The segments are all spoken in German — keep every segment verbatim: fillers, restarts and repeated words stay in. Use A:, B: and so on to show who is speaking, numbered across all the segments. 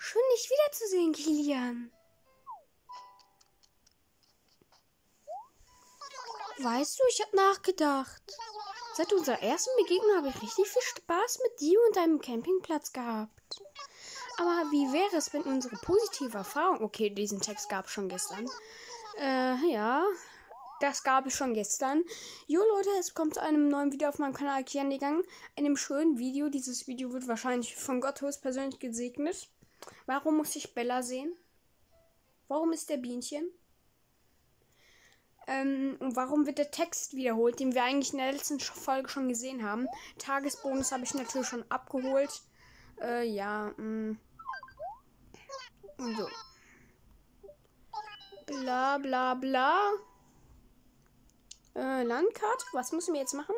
A: Schön, dich wiederzusehen, Kilian. Weißt du, ich habe nachgedacht. Seit unserer ersten Begegnung habe ich richtig viel Spaß mit dir und deinem Campingplatz gehabt. Aber wie wäre es, wenn unsere positive Erfahrung... Okay, diesen Text gab es schon gestern. Äh, ja... Das gab es schon gestern. Jo Leute, es kommt zu einem neuen Video auf meinem Kanal Kilian Gang. Einem schönen Video. Dieses Video wird wahrscheinlich von Gott höchstpersönlich gesegnet. Warum muss ich Bella sehen? Warum ist der Bienchen? Ähm, und warum wird der Text wiederholt, den wir eigentlich in der letzten Folge schon gesehen haben? Tagesbonus habe ich natürlich schon abgeholt. Äh, ja, mh. Und so. Bla bla bla. Äh, Landkarte. Was müssen wir jetzt machen?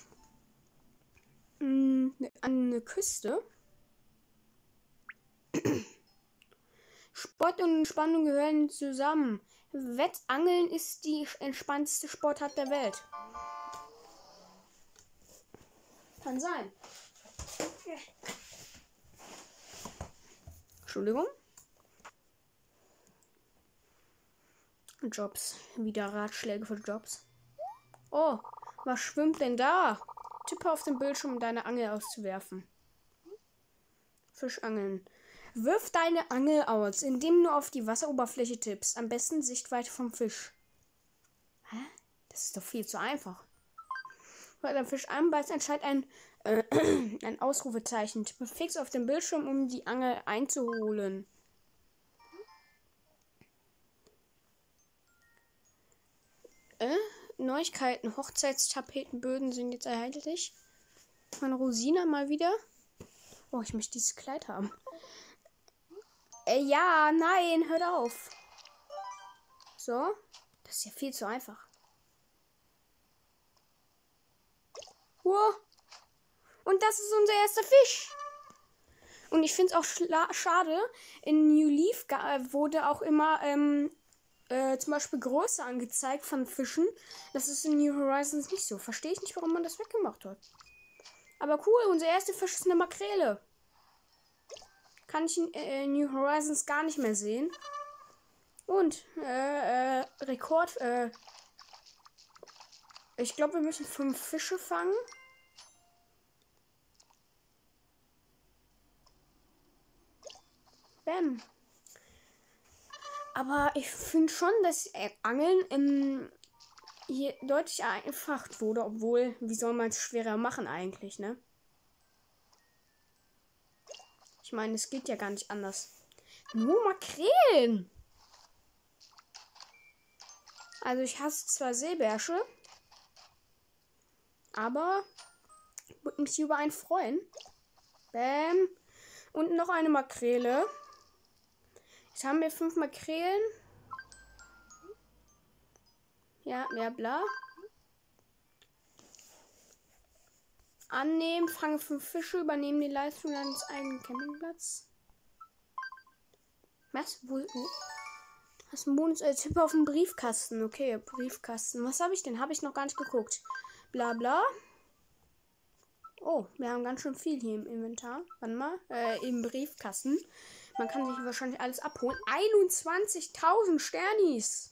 A: Hm, an eine Küste. Sport und Entspannung gehören zusammen. Wettangeln ist die entspannteste Sportart der Welt. Kann sein. Entschuldigung. Jobs. Wieder Ratschläge für Jobs. Oh, was schwimmt denn da? Tippe auf den Bildschirm, um deine Angel auszuwerfen. Fischangeln. Wirf deine Angel aus, indem du auf die Wasseroberfläche tippst. Am besten Sichtweite vom Fisch. Hä? Das ist doch viel zu einfach. Weil der Fisch anbeißt, entscheidet ein, äh, ein Ausrufezeichen. Tippe fix auf den Bildschirm, um die Angel einzuholen. Äh? Neuigkeiten. Hochzeitstapetenböden sind jetzt erhältlich. Von Rosina mal wieder. Oh, ich möchte dieses Kleid haben. Äh, ja, nein, hört auf. So. Das ist ja viel zu einfach. Wow. Und das ist unser erster Fisch. Und ich finde es auch schade. In New Leaf wurde auch immer ähm, äh, zum Beispiel Größe angezeigt von Fischen. Das ist in New Horizons nicht so. Verstehe ich nicht, warum man das weggemacht hat. Aber cool, unser erster Fisch ist eine Makrele. Kann ich in äh, New Horizons gar nicht mehr sehen. Und äh, äh, Rekord. Äh, ich glaube, wir müssen fünf Fische fangen. Bam. Aber ich finde schon, dass äh, Angeln ähm, hier deutlich vereinfacht wurde, obwohl, wie soll man es schwerer machen eigentlich, ne? Ich meine, es geht ja gar nicht anders. Nur Makrelen! Also ich hasse zwar Seebärsche, aber würde mich über einen freuen. Bam. Und noch eine Makrele. Jetzt haben wir fünf Makrelen. Ja, mehr bla. Annehmen, fange fünf Fische, übernehmen die Leistung deines eigenen Campingplatz. Was? Wo? wo? Hast du einen Bonus als Tipp auf den Briefkasten? Okay, Briefkasten. Was habe ich denn? Habe ich noch gar nicht geguckt. Bla bla. Oh, wir haben ganz schön viel hier im Inventar. Warte mal. Äh, im Briefkasten. Man kann sich wahrscheinlich alles abholen. einundzwanzigtausend Sternis.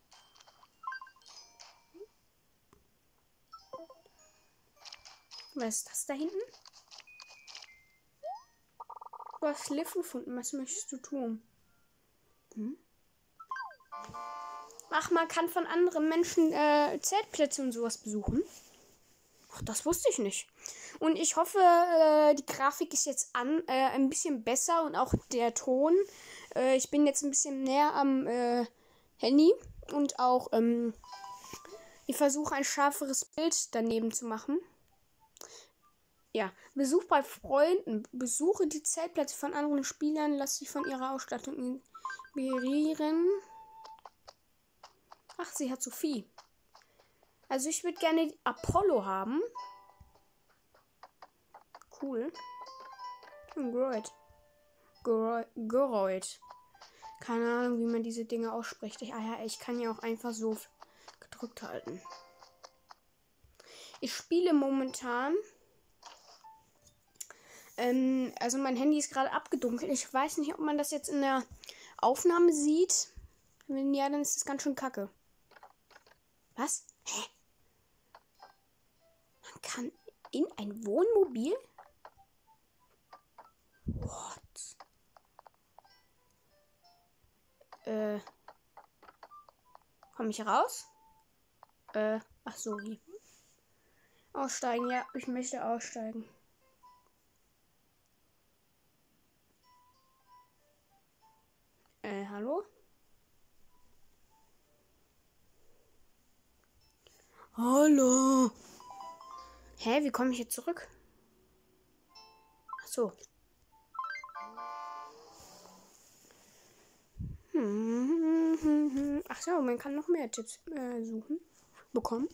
A: Was ist das da hinten? Du hast Liv gefunden. Was möchtest du tun? Hm? Ach, man kann von anderen Menschen äh, Zeltplätze und sowas besuchen. Ach, das wusste ich nicht. Und ich hoffe, äh, die Grafik ist jetzt an, äh, ein bisschen besser und auch der Ton. Äh, ich bin jetzt ein bisschen näher am äh, Handy und auch ähm, ich versuche ein schärferes Bild daneben zu machen. Ja, Besuch bei Freunden. Besuche die Zeltplätze von anderen Spielern. Lass dich von ihrer Ausstattung inspirieren. Ach, sie hat Sophie. Also ich würde gerne Apollo haben. Cool. Geroid. Geroid. Keine Ahnung, wie man diese Dinge ausspricht. Ich, ah ja, ich kann ja auch einfach so gedrückt halten. Ich spiele momentan Ähm, also mein Handy ist gerade abgedunkelt. Ich weiß nicht, ob man das jetzt in der Aufnahme sieht. Wenn ja, dann ist das ganz schön kacke. Was? Hä? Man kann in ein Wohnmobil? What? Äh. Komme ich raus? Äh. Ach so, hier. Aussteigen, ja. Ich möchte aussteigen. Äh, hallo? Hallo. Hä, wie komme ich jetzt zurück? Ach so. Ach so, man kann noch mehr Tipps äh, suchen. Bekommen.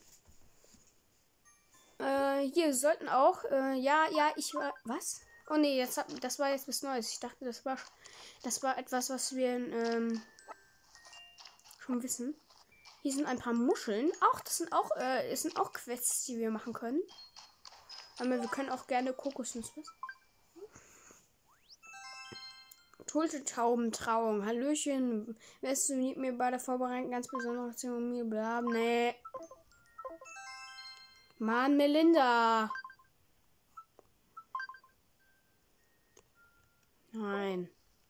A: Äh, hier sollten auch, äh, ja, ja, ich war, was? Oh nee, jetzt hab, das war jetzt was Neues. Ich dachte, das war, das war etwas, was wir, ähm, schon wissen. Hier sind ein paar Muscheln. Auch, das sind auch, äh, das sind auch Quests, die wir machen können. Aber wir können auch gerne Kokosnuss, was? Tultetaubentrauung. Hallöchen. Wärst du mit mir bei der Vorbereitung ganz besonders zu mir bleiben? Nee. Mann, Melinda. Nein.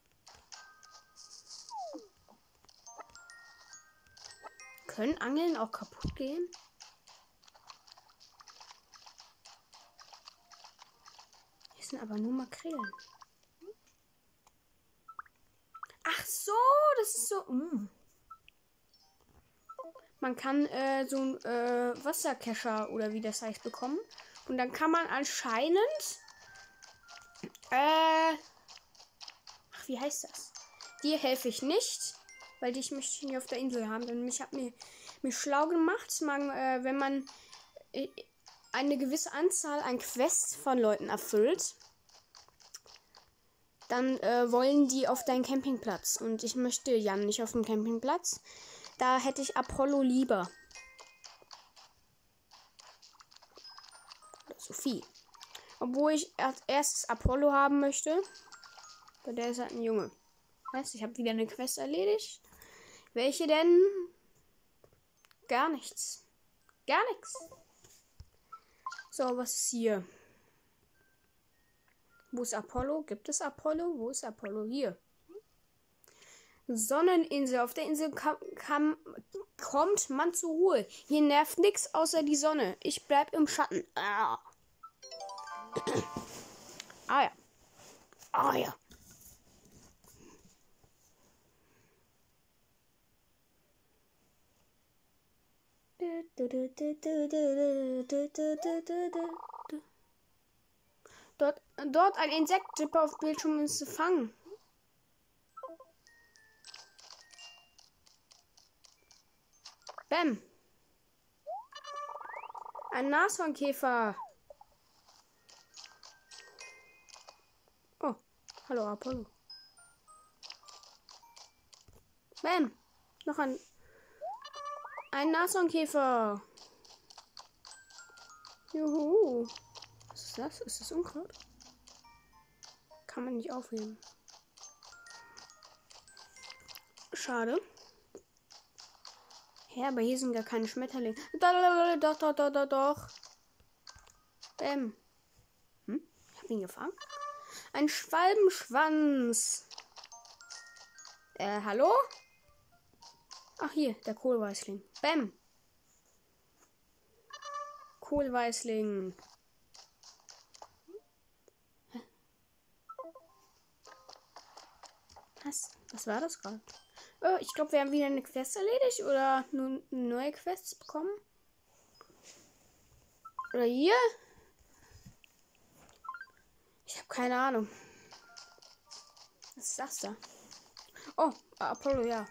A: Können Angeln auch kaputt gehen? Hier sind aber nur Makrelen. Ach so, das ist so. Mm. Man kann äh, so ein äh, Wasserkescher oder wie das heißt bekommen. Und dann kann man anscheinend. Äh. Ach, wie heißt das? Dir helfe ich nicht. Weil ich möchte hier auf der Insel haben. Denn ich habe mir, mir schlau gemacht. Man, äh, wenn man äh, eine gewisse Anzahl an Quests von Leuten erfüllt, dann äh, wollen die auf deinen Campingplatz. Und ich möchte Jan nicht auf dem Campingplatz. Da hätte ich Apollo lieber. Oder Sophie. Obwohl ich als erstes Apollo haben möchte. Weil der ist halt ein Junge. Weißt du, ich habe wieder eine Quest erledigt. Welche denn? Gar nichts. Gar nichts. So, was ist hier? Wo ist Apollo? Gibt es Apollo? Wo ist Apollo? Hier. Sonneninsel. Auf der Insel kam, kam, kommt man zur Ruhe. Hier nervt nichts außer die Sonne. Ich bleib im Schatten. Ah, ah ja. Ah ja. Dort, dort ein Insekt, tippe auf Bildschirm um es zu fangen. Bäm. Ein Nashornkäfer. Oh, hallo Apollo. Bäm. Noch ein ein Nashornkäfer. Juhu. Was ist das? Ist das Unkraut? Kann man nicht aufheben. Schade. Ja, aber hier sind gar keine Schmetterlinge. Doch, doch, doch, doch, doch. Bäm. Hm? Ich hab ihn gefangen. Ein Schwalbenschwanz. Äh, hallo? Ach, hier, der Kohlweißling. Bäm. Kohlweißling. Hä? Was? Was war das gerade? Oh, ich glaube, wir haben wieder eine Quest erledigt oder nur neue Quests bekommen. Oder hier? Ich habe keine Ahnung. Was ist das da? Oh, Apollo, ja.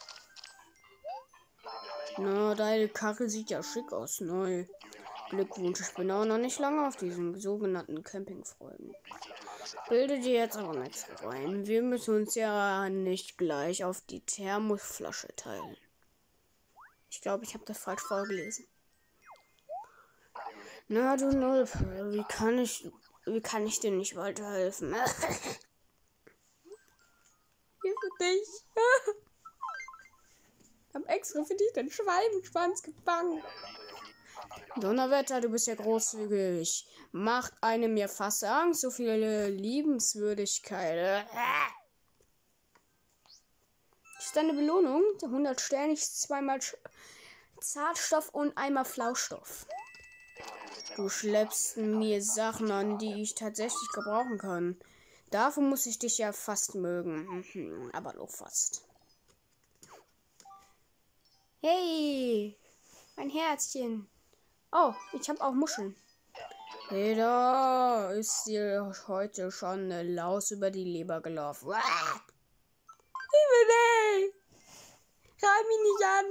A: Na, deine Karre sieht ja schick aus, neu. Glückwunsch, ich bin auch noch nicht lange auf diesen sogenannten Campingfreunden. Bilde dir jetzt aber nichts rein. Wir müssen uns ja nicht gleich auf die Thermosflasche teilen. Ich glaube, ich habe das falsch vorgelesen. Na du Nulpe, wie kann ich wie kann ich dir nicht weiterhelfen? Hier für dich. Ich hab extra für dich den Schweibenschwanz gefangen. Donnerwetter, du bist ja großzügig. Macht einem ja fast Angst, so viele Liebenswürdigkeit. Das ist deine Belohnung. hundert Sterne, zweimal Sch Zartstoff und einmal Flauschstoff. Du schleppst mir Sachen an, die ich tatsächlich gebrauchen kann. Dafür muss ich dich ja fast mögen. Mhm, aber nur fast. Hey, mein Herzchen. Oh, ich habe auch Muscheln. Hey, da ist dir heute schon eine Laus über die Leber gelaufen. Nee, greif mich nicht an.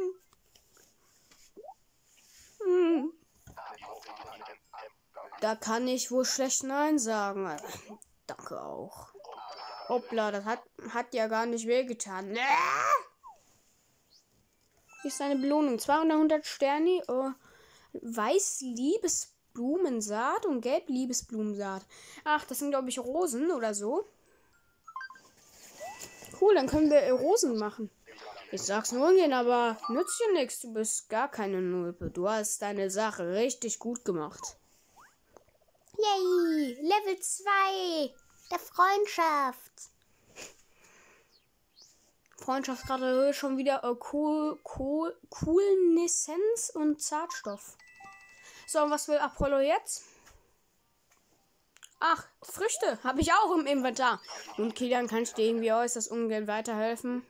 A: Hm. Da kann ich wohl schlecht Nein sagen. Danke auch. Hoppla, das hat, hat ja gar nicht wehgetan. Hier ist eine Belohnung. zweihundert Sterne. Oh. Weiß Liebesblumensaat und Gelb Liebesblumensaat. Ach, das sind, glaube ich, Rosen oder so. Cool, dann können wir Rosen machen. Ich sag's nur ungern, aber nützt dir nichts. Du bist gar keine Nulpe. Du hast deine Sache richtig gut gemacht.
B: Yay! Level zwei der Freundschaft.
A: Freundschaftsgrade schon wieder äh, cool, cool, Coolnessenz und Zartstoff. So, und was will Apollo jetzt? Ach, Früchte habe ich auch im Inventar. Und Kilian, kann ich dir irgendwie äußerst ungern weiterhelfen?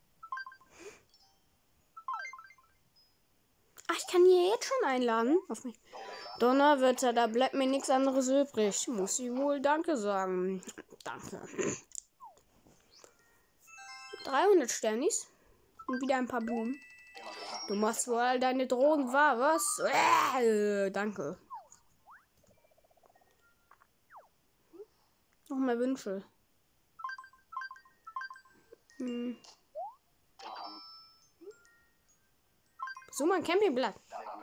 A: Ach, ich kann hier jetzt schon einladen. Auf mich. Donnerwetter, da bleibt mir nichts anderes übrig. Muss ich wohl Danke sagen. Danke. dreihundert Sternis. Und wieder ein paar Blumen. Du machst wohl all deine Drohungen wahr, was? Äh, danke. Noch mehr Wünsche. Hm. So, mein Campingplatz.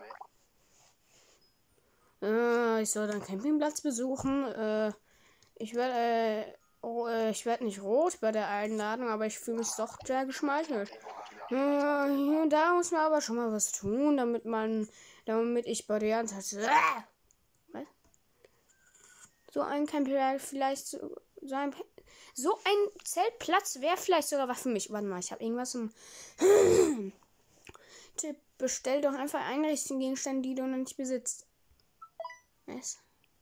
A: Äh, ich soll einen Campingplatz besuchen. Äh, ich werde äh, oh, äh, ich werde nicht rot bei der Einladung, aber ich fühle mich doch sehr geschmeichelt. Äh, hier und da muss man aber schon mal was tun, damit man, damit ich bei der Anzahl. Äh, was? So ein Campingplatz vielleicht so, so ein so ein Zeltplatz wäre vielleicht sogar was für mich. Warte mal, ich habe irgendwas im Tipp. Bestell doch einfach Einrichtungsgegenstände, die du noch nicht besitzt. Was?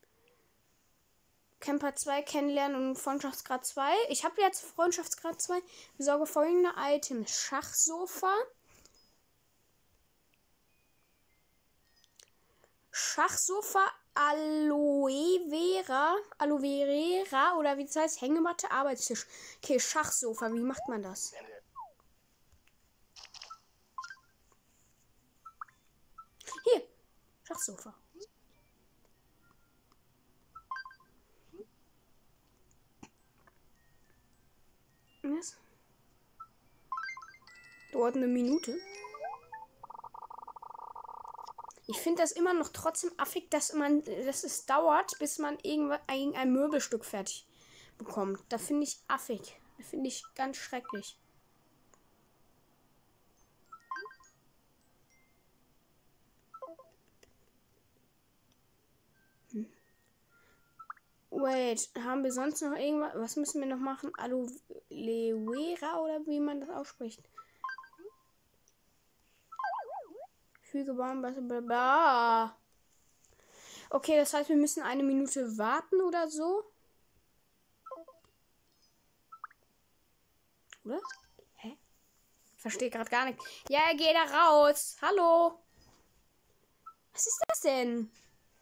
A: Camper zwei kennenlernen und Freundschaftsgrad zwei. Ich habe jetzt Freundschaftsgrad zwei. Besorge folgende Items. Schachsofa. Schachsofa, Aloe Vera. Aloe Vera oder wie das heißt. Hängematte, Arbeitstisch. Okay, Schachsofa. Wie macht man das? Hier. Schachsofa. Was? Dauert eine Minute. Ich finde das immer noch trotzdem affig, dass man, dass es dauert, bis man irgendwann ein, ein Möbelstück fertig bekommt. Da finde ich affig. Da finde ich ganz schrecklich. Hm. Wait, haben wir sonst noch irgendwas? Was müssen wir noch machen? Aloe Vera oder wie man das ausspricht? Füge Baum, blablabla. Okay, das heißt, wir müssen eine Minute warten oder so. Oder? Hä? Ich verstehe gerade gar nicht. Ja, geh da raus. Hallo. Was ist das denn?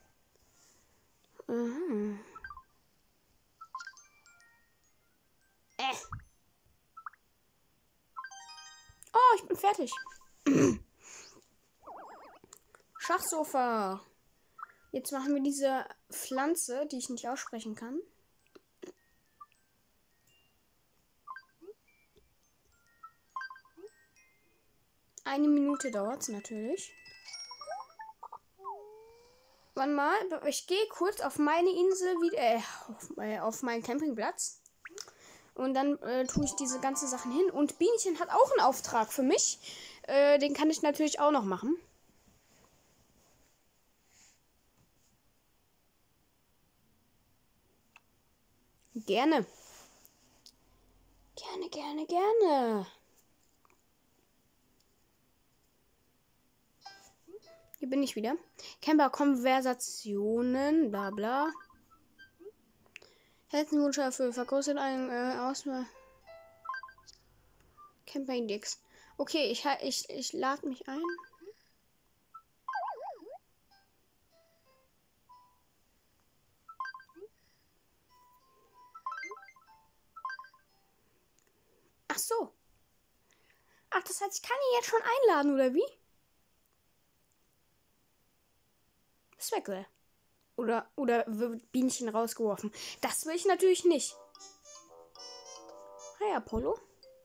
A: Mhm. Äh. Oh, ich bin fertig. Schachsofa. Jetzt machen wir diese Pflanze, die ich nicht aussprechen kann. Eine Minute dauert es natürlich. Wann mal, ich gehe kurz auf meine Insel wieder, äh, auf, äh, auf meinen Campingplatz. Und dann äh, tue ich diese ganzen Sachen hin. Und Bienchen hat auch einen Auftrag für mich. Äh, den kann ich natürlich auch noch machen. Gerne. Gerne, gerne, gerne. Hier bin ich wieder. Camper Konversationen, bla bla. Herzenswunsch erfüllt. Verkostet ein äh, Auswahl. Camper Index. Okay, ich, ich, ich lade mich ein. Ach so. Ach, das heißt, ich kann ihn jetzt schon einladen, oder wie? Das wäre geil. Oder, oder wird Bienchen rausgeworfen. Das will ich natürlich nicht. Hi, Apollo.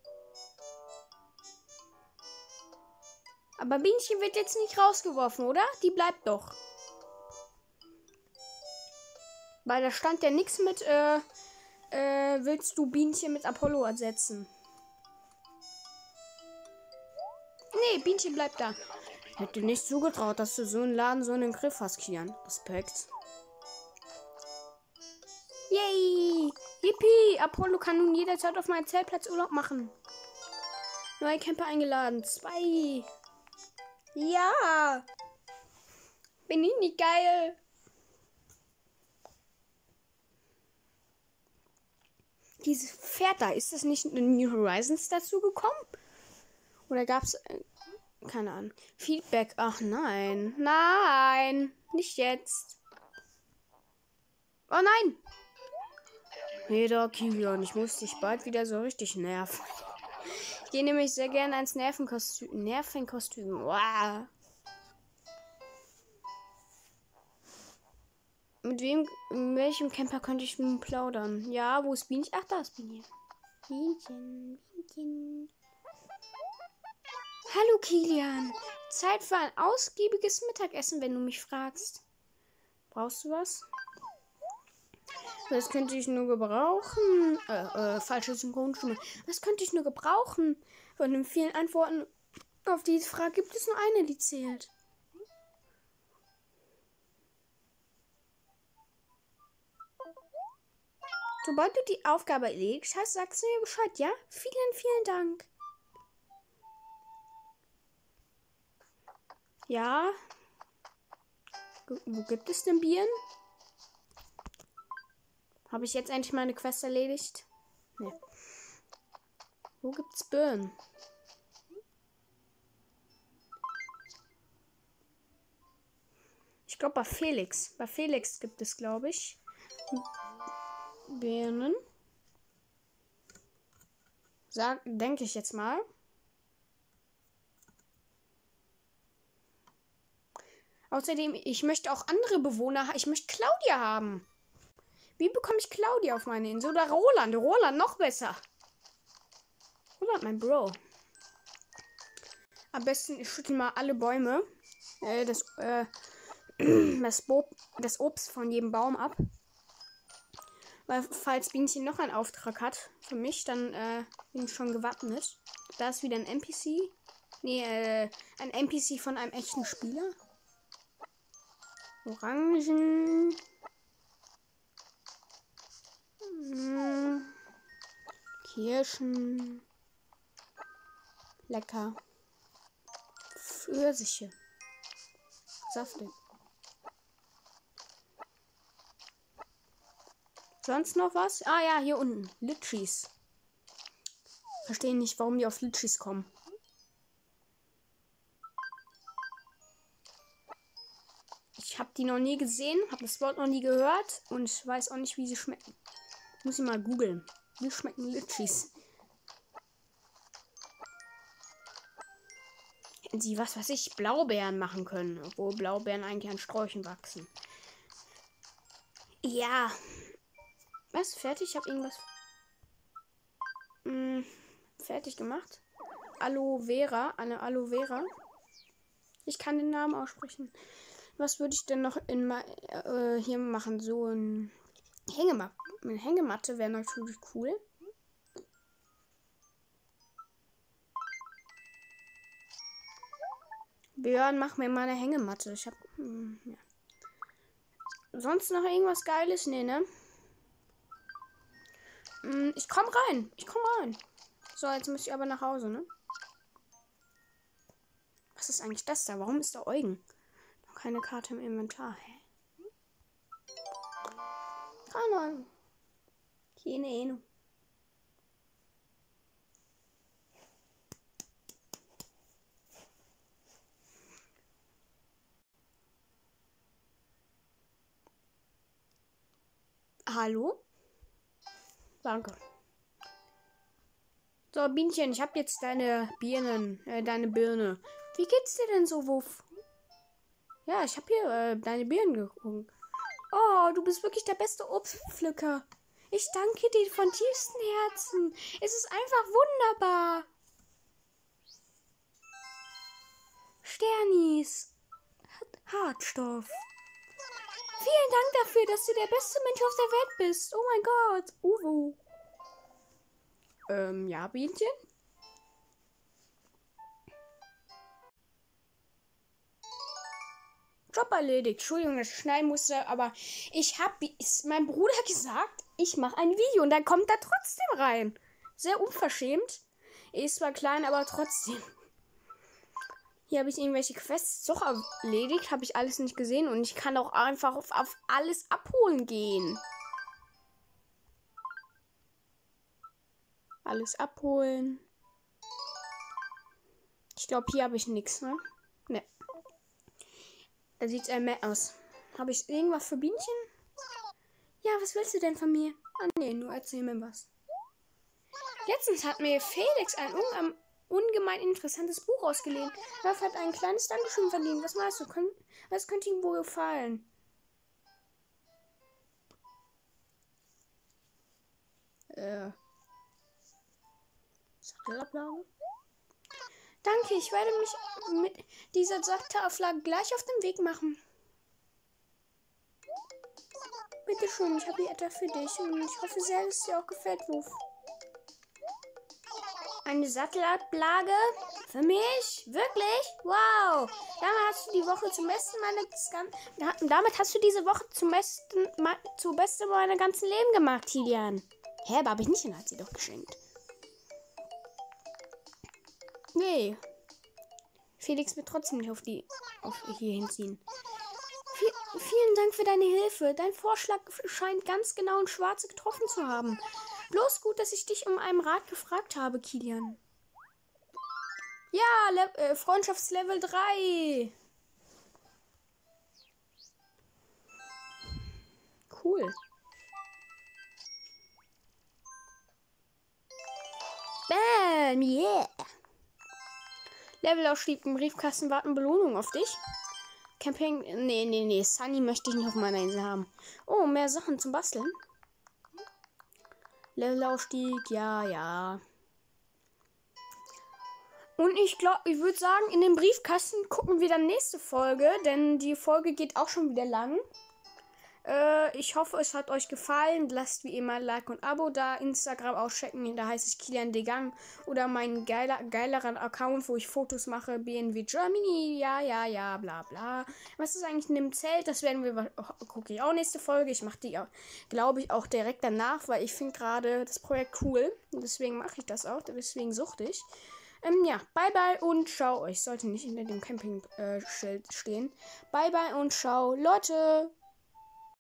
A: Aber Bienchen wird jetzt nicht rausgeworfen, oder? Die bleibt doch. Weil da stand ja nichts mit, äh, äh, willst du Bienchen mit Apollo ersetzen? Nee, Bienchen bleibt da. Hätte nicht zugetraut, dass du so einen Laden so in den Griff hast, Kian. Respekt. Yay! Yippie! Apollo kann nun jederzeit auf meinem Zeltplatz Urlaub machen. Neue Camper eingeladen. Zwei. Ja! Bin ich nicht geil? Dieses Pferd da, ist das nicht in New Horizons dazu gekommen? Oder gab's... Äh, keine Ahnung. Feedback. Ach nein. Nein. Nicht jetzt. Oh nein. Jeder Kilian, ich muss dich bald wieder so richtig nerven. Ich gehe nämlich sehr gerne ins Nervenkostüm. Nervenkostüm. Wow. Mit wem, in welchem Camper könnte ich nun plaudern? Ja, wo ist Bienchen? Ach, da ist Bienchen. Bienchen, Bienchen. Hallo Kilian. Zeit für ein ausgiebiges Mittagessen, wenn du mich fragst. Brauchst du was? Das könnte ich nur gebrauchen. Äh, äh, falsche Synchronstimme. Das könnte ich nur gebrauchen. Von den vielen Antworten auf diese Frage gibt es nur eine, die zählt. Sobald du die Aufgabe erledigt hast, sagst du mir Bescheid, ja? Vielen, vielen Dank. Ja. Wo gibt es denn Bieren? Habe ich jetzt endlich meine Quest erledigt? Nee. Wo gibt's Birnen? Ich glaube bei Felix. Bei Felix gibt es, glaube ich, Birnen. Sag, denke ich jetzt mal. Außerdem, ich möchte auch andere Bewohner haben. Ich möchte Claudia haben. Wie bekomme ich Claudia auf meine Insel? Oder Roland? Roland noch besser. Roland, mein Bro. Am besten, ich schüttel mal alle Bäume. Äh, das, äh, das, Bo das Obst von jedem Baum ab. Weil, falls Bienchen noch einen Auftrag hat für mich, dann äh, bin ich schon gewappnet. Da ist wieder ein N P C. Nee, äh, ein N P C von einem echten Spieler. Orangen. Hm. Kirschen. Lecker. Pfirsiche. Saftig. Sonst noch was? Ah ja, hier unten. Litchis. Verstehe nicht, warum die auf Litchis kommen. Ich habe die noch nie gesehen, habe das Wort noch nie gehört und weiß auch nicht, wie sie schmecken. Muss ich mal googeln. Wie schmecken Litchis? Hätten sie, was weiß ich, Blaubeeren machen können, obwohl Blaubeeren eigentlich an Sträuchen wachsen. Ja. Was? Fertig? Ich habe irgendwas mh, fertig gemacht. Aloe Vera. Eine Aloe Vera. Ich kann den Namen aussprechen. Was würde ich denn noch in ma äh, hier machen? So ein Hängematte. Eine Hängematte wäre natürlich cool. Björn, mach mir mal eine Hängematte. Ich hab. Hm, ja. Sonst noch irgendwas Geiles? Nee, ne? Hm, ich komm rein. Ich komm rein. So, jetzt muss ich aber nach Hause, ne? Was ist eigentlich das da? Warum ist da Eugen? Noch keine Karte im Inventar. Hä? Keine Ahnung. Keine Ahnung. Hallo? Danke. So, Bienchen, ich habe jetzt deine Birnen, äh, deine Birne. Wie geht's dir denn so, Wuff? Ja, ich habe hier äh, deine Birnen geguckt. Oh, du bist wirklich der beste Obstpflücker. Ich danke dir von tiefstem Herzen. Es ist einfach wunderbar. Sternis. Hartstoff. Vielen Dank dafür, dass du der beste Mensch auf der Welt bist. Oh mein Gott. Uwu. Ähm, ja, Bienchen? Job erledigt. Entschuldigung, dass ich schneiden musste, aber ich habe mein Bruder gesagt, ich mache ein Video und dann kommt er trotzdem rein. Sehr unverschämt. Er ist zwar klein, aber trotzdem. Hier habe ich irgendwelche Quests doch erledigt, habe ich alles nicht gesehen und ich kann auch einfach auf, auf alles abholen gehen. Alles abholen. Ich glaube, hier habe ich nichts, ne? Ne. Da sieht es eher mehr aus. Habe ich irgendwas für Bienchen? Ja, was willst du denn von mir? Ah, nee, nur erzähl mir was. Letztens hat mir Felix ein un ungemein interessantes Buch ausgeliehen. Ralf hat ein kleines Dankeschön verdient. Was meinst du? Kön was könnte ihm wohl gefallen? Äh. Sattelablage? Danke, ich werde mich mit dieser Sattelauflage gleich auf den Weg machen. Bitte schön, ich habe hier etwas für dich und ich hoffe sehr, dass es dir auch gefällt, Wuff. Eine Sattelablage? Für mich? Wirklich? Wow! Damit hast du die Woche zum besten meines Damit hast du diese Woche zum besten zu besten meiner ganzen Leben gemacht, Kilian. Hä, aber habe ich nicht, hat sie doch geschenkt. Nee. Felix wird trotzdem nicht auf die auf hier hinziehen. V vielen Dank für deine Hilfe. Dein Vorschlag scheint ganz genau ins Schwarze getroffen zu haben. Bloß gut, dass ich dich um einen Rat gefragt habe, Kilian. Ja, Le äh, Freundschaftslevel drei. Cool. Bam, yeah. Levelausstieg im Briefkasten warten Belohnung auf dich. Camping. Nee, nee, nee. Sunny möchte ich nicht auf meiner Insel haben. Oh, mehr Sachen zum Basteln. Levelausstieg, ja, ja. Und ich glaube, ich würde sagen, in dem Briefkasten gucken wir dann nächste Folge, denn die Folge geht auch schon wieder lang. Äh, ich hoffe, es hat euch gefallen. Lasst wie immer Like und Abo da. Instagram auschecken, da heiße ich Kilian Degang. Oder meinen geiler, geileren Account, wo ich Fotos mache. B N W Germany. Ja, ja, ja, bla, bla. Was ist eigentlich in dem Zelt? Das werden wir, gucke ich auch nächste Folge. Ich mache die, glaube ich, auch direkt danach, weil ich finde gerade das Projekt cool. Und deswegen mache ich das auch. Deswegen suchte ich. Ähm, ja, bye bye und ciao. Ich sollte nicht hinter dem Camping-Schild äh, stehen. Bye bye und ciao. Leute!